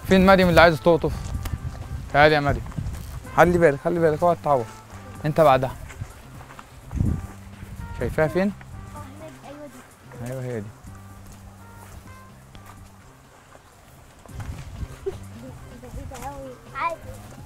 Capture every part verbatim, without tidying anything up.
فين مريم اللي عايزه تقطف؟ تعالي يا مريم. خلي بالك خلي بالك اوعى تتعور. انت بعدها. شايفاها فين؟ اه هناك. ايوه دي. ايوه هي دي. بعيدة أوي. عادي.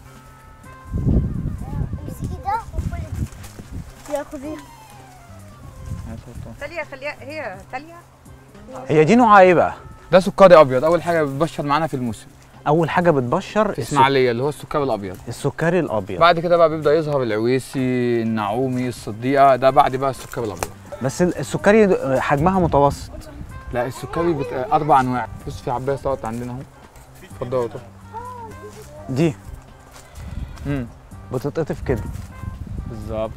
امسكي ده وكل دي. يا خديها. تاليا خليها هي تاليا. هي دي نوعها ايه بقى؟ ده سكري ابيض، اول حاجه بتبشر معانا في الموسم اول حاجه بتبشر في اسماعيليه اللي هو السكري الابيض. السكري الابيض. بعد كده بقى بيبدا يظهر العويسي، النعومي، الصديقه، ده بعد بقى السكري الابيض. بس السكري حجمها متوسط. لا السكري بت... اربع انواع. بص في عبايه سلطه عندنا اهو. اتفضلوا طب. دي امم بتتقطف كده بالظبط.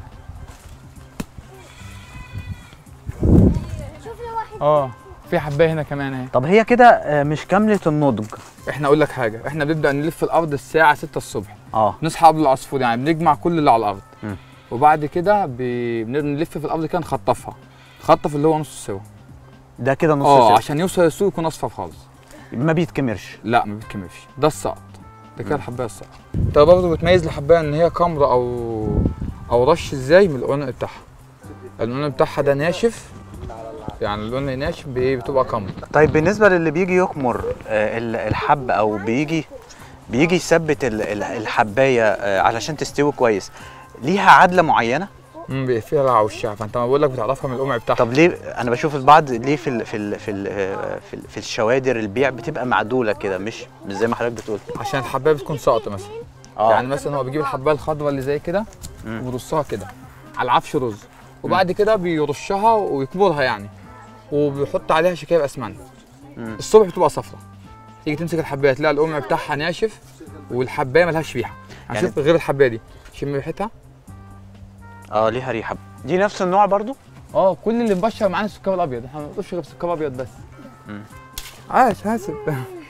شوف لي واحد. اه في حبايه هنا كمان اهي. طب هي كده آه، مش كامله النضج. احنا اقول لك حاجه، احنا بنبدا نلف الارض الساعه ستة الصبح. اه نصحى قبل العصفور، يعني بنجمع كل اللي على الارض. م. وبعد كده ب... بنلف في الارض كده نخطفها. نخطف اللي هو نص سوا. ده كده نص اه سوا عشان يوصل السوق يكون اصفر خالص. ما بيتكمرش. لا ما بيتكملش، ده السقط. ده كده الحبايه السقط. انت برضه بتميز الحبايه ان هي كمره او او رش ازاي من القرن بتاعها. القرن بتاعها ده ناشف، يعني القرن ناشف بايه بتبقى كمره. طيب بالنسبه للي بيجي يكمر آه، ال- الحب او بيجي بيجي يثبت ال- ال- الحبايه آه، علشان تستوي كويس، ليها عدله معينه؟ امم بيبقى فيها على وشها، فانت ما بقول لك بتعرفها من القمع بتاعها. طب ليه انا بشوف البعض ليه في ال في ال في ال في, ال في الشوادر البيع بتبقى معدوله كده، مش مش زي ما حضرتك بتقول. عشان الحبايه بتكون ساقطه مثلا. اه يعني مثلا هو بيجيب الحبايه الخضراء اللي زي كده وبيرصها كده على العفش رز، وبعد كده بيرشها ويكبرها يعني، وبيحط عليها شكايب اسمنت. الصبح بتبقى صفرا. تيجي تمسك الحبايه تلاقي القمع بتاعها ناشف والحبايه ملهاش ريحه. يعني يعني شوف غير الحبايه دي، شم ريحتها. اه ليها ريحه. دي نفس النوع برضو؟ اه كل اللي مبشر معانا السكر الابيض، احنا ما بنضيفش غير سكر ابيض بس. مم. عاش حاسب.